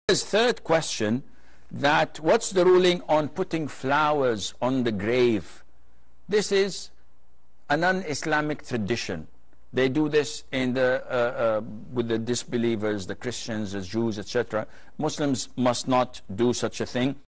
His third question, that what's the ruling on putting flowers on the grave? This is a non-Islamic tradition. They do this in with the disbelievers, the Christians, the Jews, etc. Muslims must not do such a thing.